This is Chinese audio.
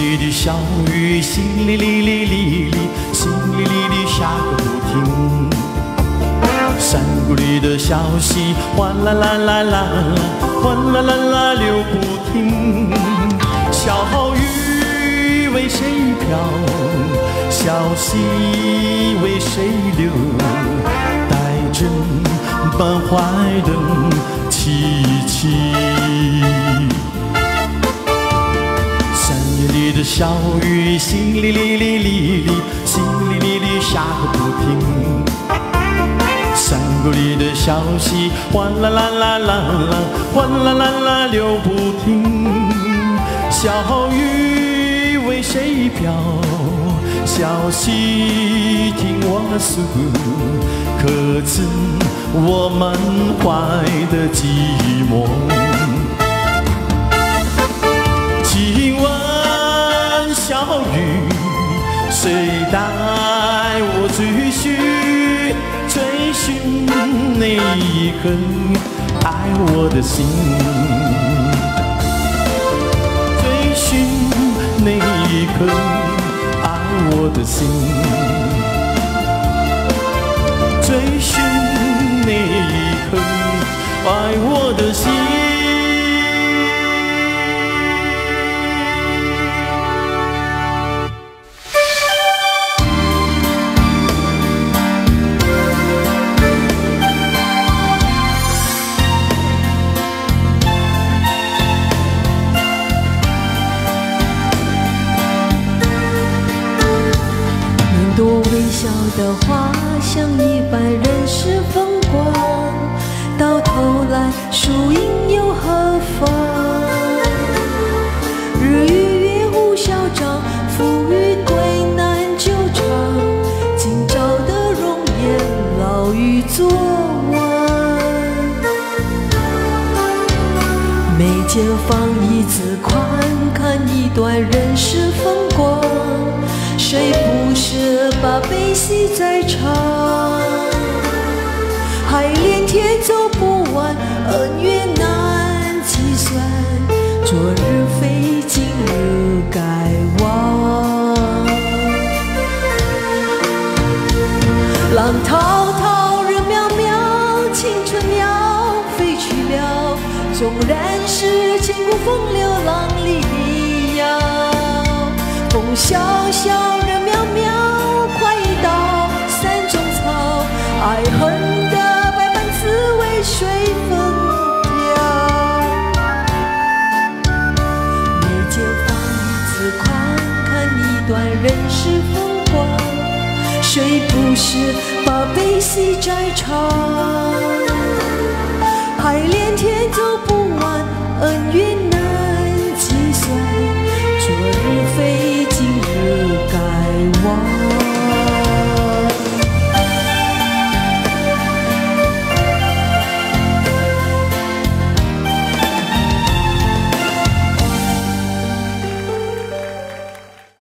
里的小雨，淅沥沥沥沥沥，淅沥沥沥下个不停。山谷里的小溪，哗啦啦啦啦啦，哗啦啦啦流不停。小雨为谁飘？小溪为谁流？带着满怀的凄凄。山野里的小雨，淅沥沥沥沥沥，淅沥沥沥下个不停。山谷里的小溪，哗啦啦啦啦啦，哗啦啦啦流不停。小雨为谁飘？小溪听我诉，可知我满怀的寂寞。请问小雨，谁带我追寻？追寻那一颗爱我的心，追寻那一颗爱我的心，追寻那一颗爱我的心。 多微笑的花像一般人世风光，到头来输赢又何妨？日与月无消长，富与贵难久长。今朝的容颜老于昨晚，眉间放一字宽，看一段人世风光。谁不是把悲喜在尝？海连天走不完，恩怨难计算。昨日非今日该忘。浪滔滔，人渺渺，青春鸟飞去了。纵然是千古风流，浪里的摇。风萧萧，人渺渺，快到山中草。爱恨的百般滋味随风飘。眉间放一字宽，看一段人世风光。谁不是把悲喜摘长？海连天走